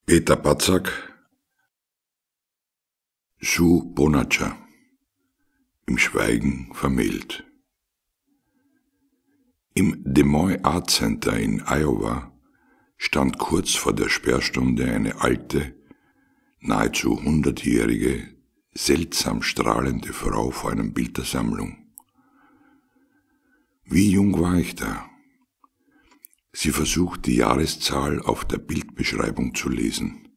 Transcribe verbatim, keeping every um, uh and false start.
Peter Patzak, Sue Bonaccia, im Schweigen vermählt. Im Des Moines Art Center in Iowa stand kurz vor der Sperrstunde eine alte, nahezu hundertjährige, seltsam strahlende Frau vor einem Bild der Sammlung. Wie jung war ich da? Sie versucht, die Jahreszahl auf der Bildbeschreibung zu lesen.